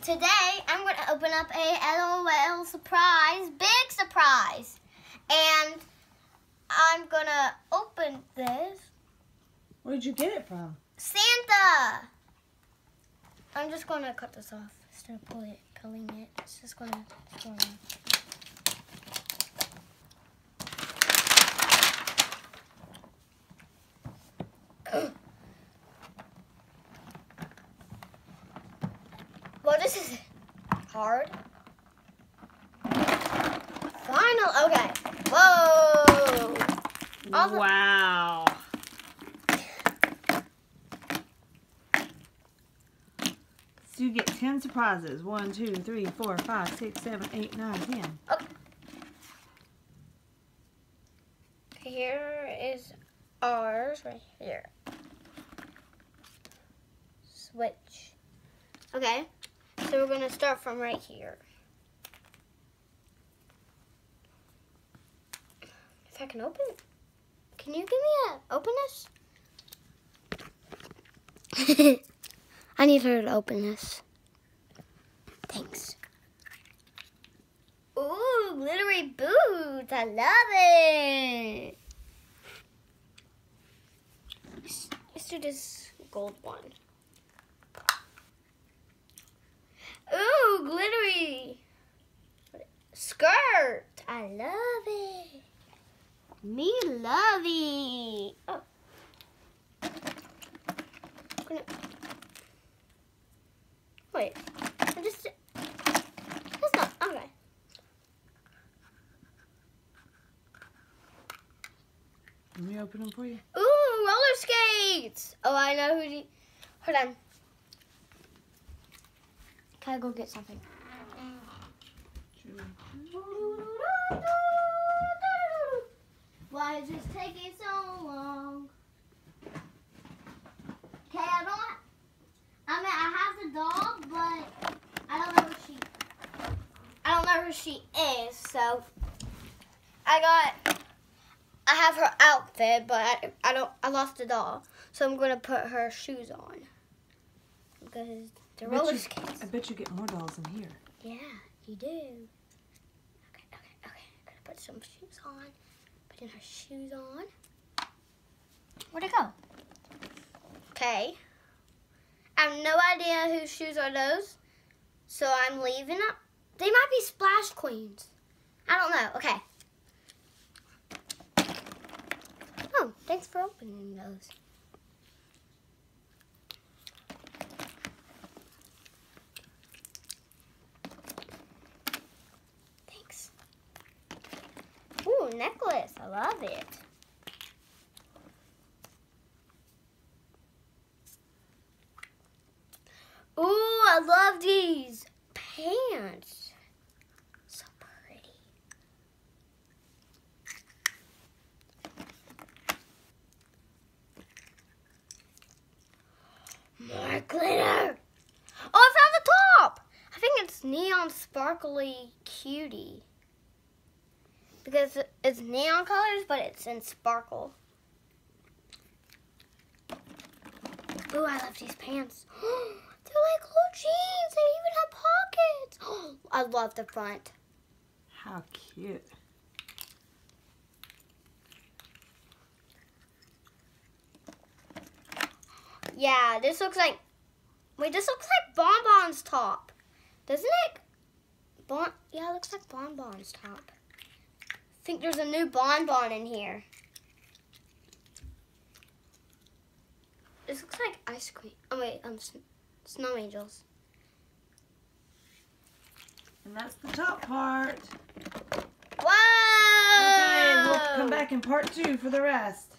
today I'm going to open up a LOL surprise, big surprise. And I'm going to open this. Where did you get it from? Santa! I'm just going to cut this off instead of pulling it. It's just going to go on. What is it? Hard? Final, okay. Whoa! Wow. So you get 10 surprises. 1, 2, 3, 4, 5, 6, 7, 8, 9, 10. Okay. Here is ours right here. Switch. Okay. So we're going to start from right here. If I can open it. Can you give me a open this? I need her to open this. Thanks. Ooh, glittery boots. I love it. Let's do this gold one. Ooh, glittery skirt. I love it. Me love it. Oh. Wait. That's not, okay. Let me open them for you. Ooh, roller skates. Oh, I know who hold on. Can I go get something? Why is this taking so long? Okay, I have the dog, but I don't know who she is, so I have her outfit, but I lost the doll. So I'm gonna put her shoes on. Because the roller skates. I bet you get more dolls in here. Yeah, you do. Okay. I'm gonna put some shoes on. Putting her shoes on. Where'd it go? Okay. I have no idea whose shoes are those. So I'm leaving them. They might be Splash Queens. I don't know. Okay. Oh, thanks for opening those. Thanks. Ooh, necklace. I love it. Ooh, I love these pants. So pretty. More glitter. Oh, I found the top. I think it's neon sparkly cutie. Because it's neon colors, but it's in sparkle. Ooh, I love these pants. They're like little jeans. They even have pockets. I love the front. How cute. Yeah, this looks like... Wait, this looks like Bonbon's top. Doesn't it? Yeah, it looks like Bonbon's top. I think there's a new Bonbon in here. This looks like ice cream. Oh, wait, Snow Angels. And that's the top part. Whoa! Okay, we'll come back in part 2 for the rest.